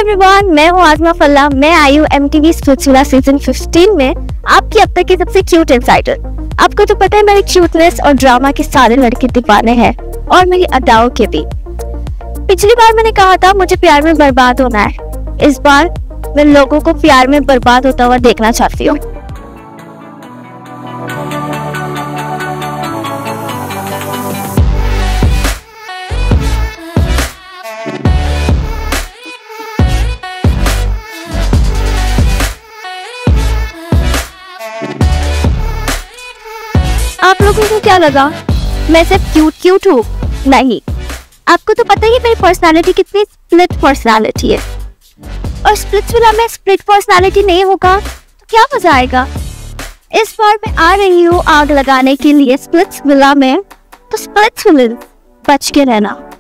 Everyone, मैं हूँ आजमा फल्ला। मैं आई हूँ MTV स्प्लिट्सविला सीजन 15 में आपकी अब तक की सबसे क्यूट इनसाइडर। आपको तो पता है मेरी क्यूटनेस और ड्रामा के सारे लड़के दीवाने हैं और मेरी अदाओं के भी। पिछली बार मैंने कहा था मुझे प्यार में बर्बाद होना है। इस बार मैं लोगों को प्यार में बर्बाद होता हुआ देखना चाहती हूँ। आप लोगों को क्या लगा मैं सिर्फ क्यूट हूँ? नहीं, आपको तो पता ही है मेरी पर्सनालिटी कितनी स्प्लिट पर्सनालिटी है। और स्प्लिट्सविला में स्प्लिट पर्सनालिटी नहीं होगा तो क्या मजा आएगा। इस बार मैं आ रही हूँ आग लगाने के लिए स्प्लिट्सविला में, तो स्प्लिट्सविला बच के रहना।